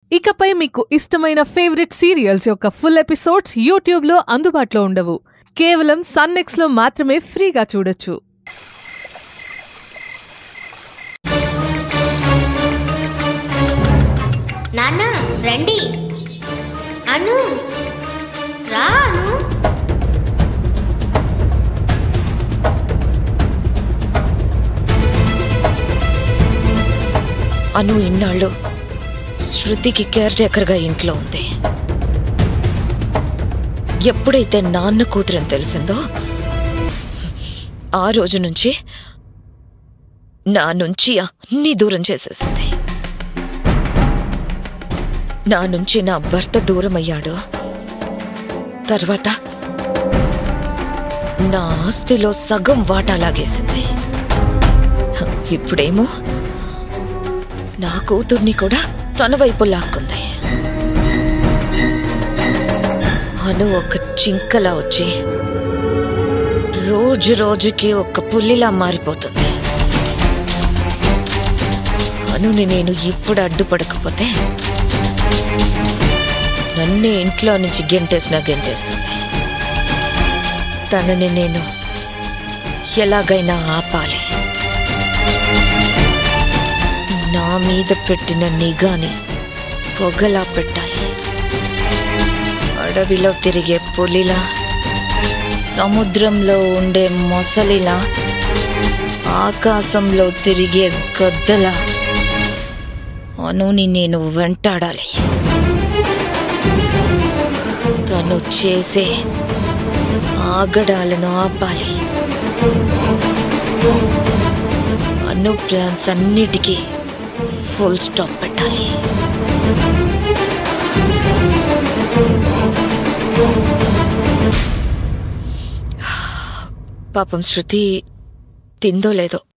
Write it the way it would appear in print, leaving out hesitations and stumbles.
ఇకపై మీకు ఇష్టమైన ఫేవరెట్ సీరియల్స్ యొక్క ఫుల్ ఎపిసోడ్స్ యూట్యూబ్లో అందుబాటులో ఉండవు. కేవలం సన్ నెక్స్ట్లో మాత్రమే ఫ్రీగా చూడొచ్చు. నాన్న రండి. అను రా. అను ఇన్నాళ్ళు శృతికి కేర్ టేకర్గా ఇంట్లో ఉంది. ఎప్పుడైతే నాన్న కూతురని తెలిసిందో ఆ రోజు నుంచి నా నుంచి అన్ని దూరం చేసేసింది. నా నుంచి నా భర్త దూరం అయ్యాడు. తర్వాత నా ఆస్తిలో సగం వాటా లాగేసింది. ఇప్పుడేమో నా కూతుర్ని కూడా తన వైపు లాక్కుంది. అను ఒక చింకలా వచ్చి రోజు రోజుకి ఒక పుల్లిలా మారిపోతుంది. అనుని నేను ఇప్పుడు అడ్డుపడకపోతే నన్నే ఇంట్లో నుంచి గెంటేస్తుంది. తనని నేను ఎలాగైనా ఆపాలి. నా మీద పెట్టిన నిఘాని పొగలా పెట్టాలి. అడవిలో తిరిగే పులిలా, సముద్రంలో ఉండే మొసలిలా, ఆకాశంలో తిరిగే గద్దలా అనుని నేను వెంటాడాలి. తను చేసే ఆగడాలను ఆపాలి. అను ప్లాన్స్ అన్నిటికీ ఫుల్ స్టాప్ పెట్టాలి. పాపం శృతి తిందో లేదో